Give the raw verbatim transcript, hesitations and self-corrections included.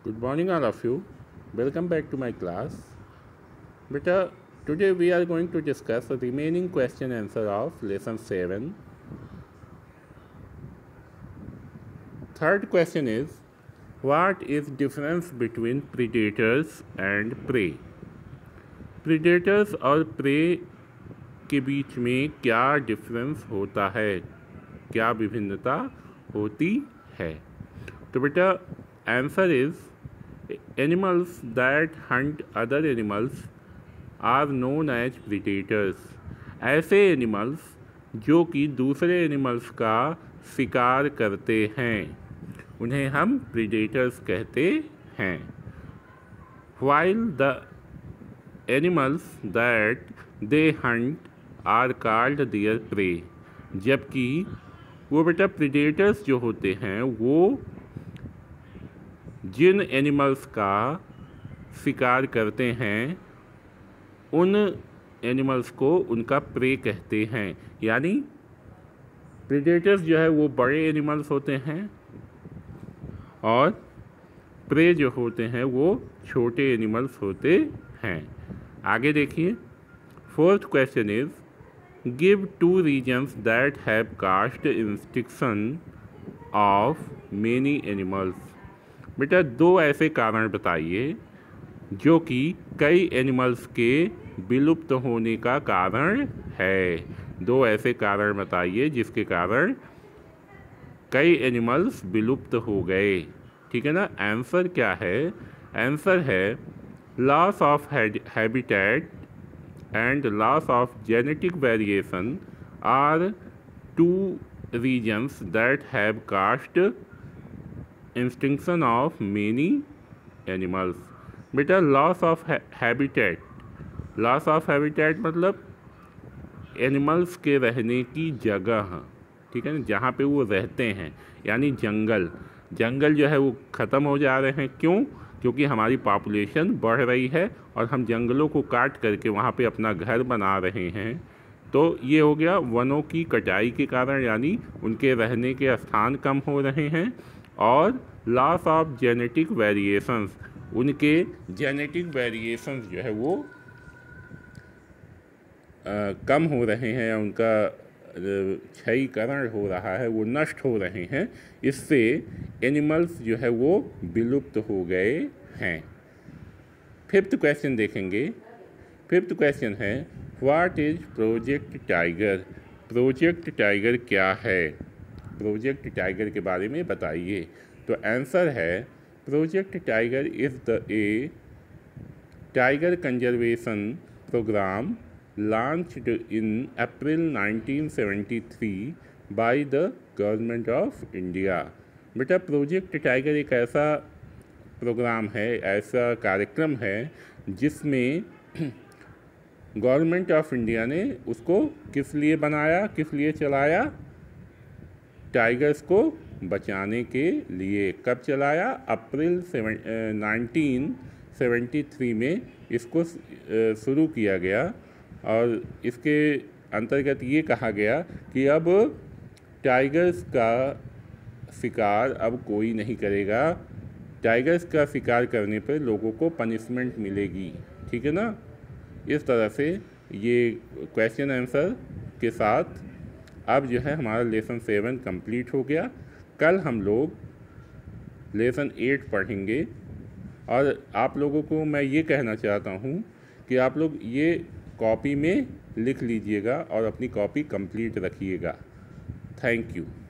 Good morning, all of you. Welcome back to my class. Beta, today we are going to discuss the remaining question answer of lesson seven. Third question is, what is difference between predators and prey? Predators और prey के बीच में क्या difference होता है, क्या विभिन्नता होती है? तो बेटा answer is animals that hunt other animals are known as predators. ऐसे एनिमल्स जो कि दूसरे एनिमल्स का शिकार करते हैं उन्हें हम प्रीडेटर्स कहते हैं। While the animals that they hunt are called their prey. जबकि वो बेटा प्रीडेटर्स जो होते हैं वो जिन एनिमल्स का शिकार करते हैं उन एनिमल्स को उनका प्रे कहते हैं। यानी प्रीडेटर्स जो है वो बड़े एनिमल्स होते हैं और प्रे जो होते हैं वो छोटे एनिमल्स होते हैं। आगे देखिए, fourth question is give two reasons that have caused extinction of many animals. बेटा दो ऐसे कारण बताइए जो कि कई एनिमल्स के विलुप्त होने का कारण है। दो ऐसे कारण बताइए जिसके कारण कई एनिमल्स विलुप्त हो गए। ठीक है ना। आंसर क्या है? आंसर है loss of habitat and loss of genetic variation are two reasons that have caused extinction of many animals. बेटा loss of habitat, loss of habitat मतलब एनिमल्स के रहने की जगह, ठीक है ना, जहाँ पे वो रहते हैं, यानी जंगल जंगल जो है वो ख़त्म हो जा रहे हैं। क्यों? क्योंकि हमारी पॉपुलेशन बढ़ रही है और हम जंगलों को काट करके वहाँ पे अपना घर बना रहे हैं। तो ये हो गया वनों की कटाई के कारण, यानी उनके रहने के स्थान कम हो रहे हैं। और लॉस ऑफ जेनेटिक वेरिएशंस, उनके जेनेटिक वेरिएशंस जो है वो आ, कम हो रहे हैं, उनका क्षयीकरण हो रहा है, वो नष्ट हो रहे हैं। इससे एनिमल्स जो है वो विलुप्त हो गए हैं। फिफ्थ क्वेश्चन देखेंगे। फिफ्थ क्वेश्चन है what is project tiger. Project tiger क्या है? प्रोजेक्ट टाइगर के बारे में बताइए। तो आंसर है project tiger is the a tiger conservation programme launched in April nineteen seventy three by the government of India. बेटा प्रोजेक्ट टाइगर एक ऐसा प्रोग्राम है, ऐसा कार्यक्रम है जिसमें गवर्नमेंट ऑफ इंडिया ने उसको किस लिए बनाया, किस लिए चलाया? टाइगर्स को बचाने के लिए। कब चलाया? अप्रैल नाइनटीन सेवेंटी थ्री में इसको शुरू किया गया और इसके अंतर्गत ये कहा गया कि अब टाइगर्स का शिकार अब कोई नहीं करेगा। टाइगर्स का शिकार करने पर लोगों को पनिशमेंट मिलेगी। ठीक है ना। इस तरह से ये क्वेश्चन आंसर के साथ अब जो है हमारा लेसन सेवन कंप्लीट हो गया। कल हम लोग लेसन एट पढ़ेंगे और आप लोगों को मैं ये कहना चाहता हूँ कि आप लोग ये कॉपी में लिख लीजिएगा और अपनी कॉपी कंप्लीट रखिएगा। Thank you.